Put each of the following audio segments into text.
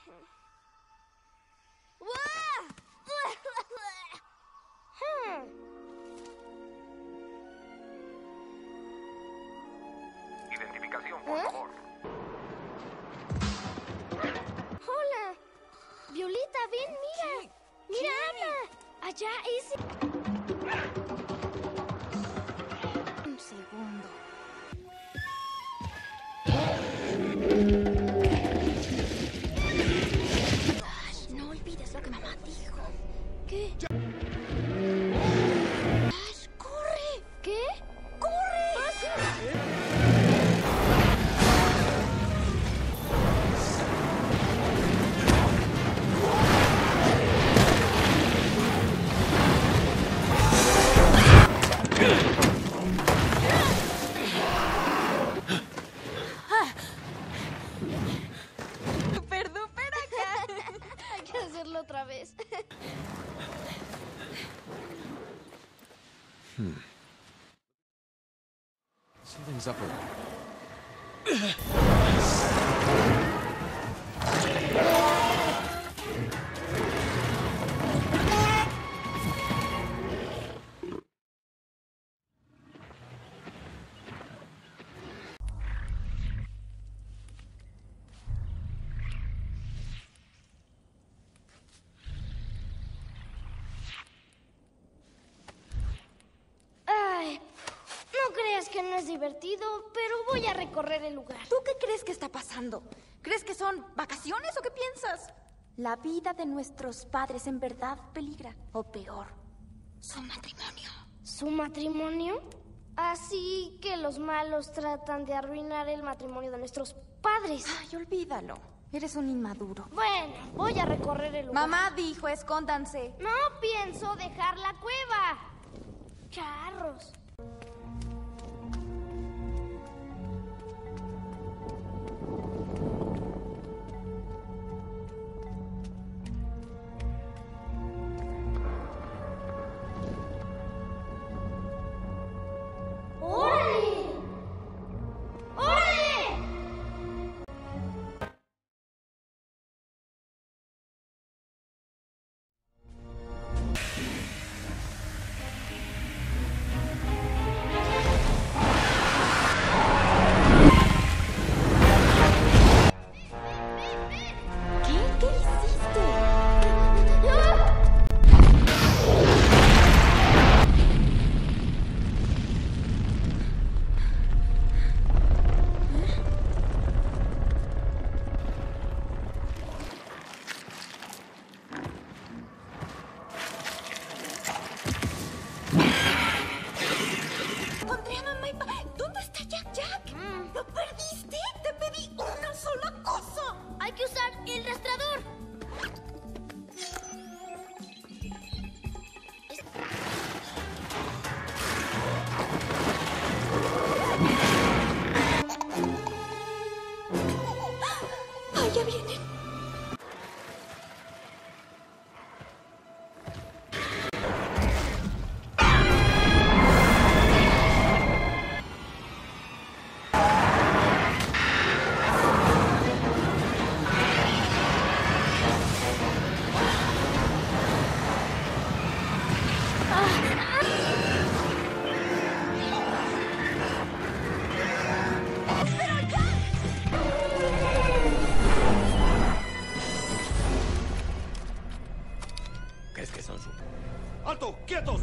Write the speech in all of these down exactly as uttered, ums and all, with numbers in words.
Identificación, por ¿Eh? favor. Hola. Violeta, ven, mira. ¿Qué? Mira, ¿Qué? Ana. Allá, ese... Un segundo. Ash, no olvides lo que mamá dijo. ¿Qué? Ash, corre. ¿Qué? ¡Corre! Ah, sí. ¡Super duper acá! Hay que hacerlo otra vez. Something's up around. Ay, no creas que no es divertido, pero voy a recorrer el lugar. ¿Tú qué crees que está pasando? ¿Crees que son vacaciones o qué piensas? La vida de nuestros padres en verdad peligra. O peor, su matrimonio. ¿Su matrimonio? Así que los malos tratan de arruinar el matrimonio de nuestros padres. Ay, olvídalo. Eres un inmaduro. Bueno, voy a recorrer el lugar. Mamá dijo, escóndanse. No pienso dejar la cueva. Charros. ¡Órale! ¡Órale! ¿Qué? ¿Qué hiciste? Pondré a mamá y pa... ¿Dónde está Jack Jack? ¿Lo perdiste? Te pedí una sola cosa. Hay que usar el rastreador. ¡Ay, ya vienen! ¿Crees que son su... ¡Alto! ¡Quietos!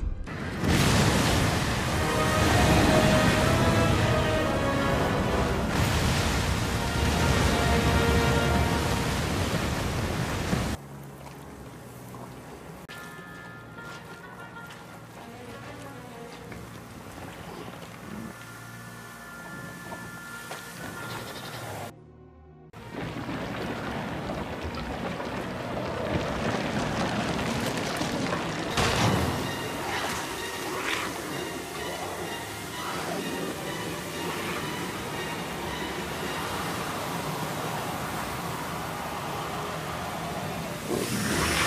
¡Ah!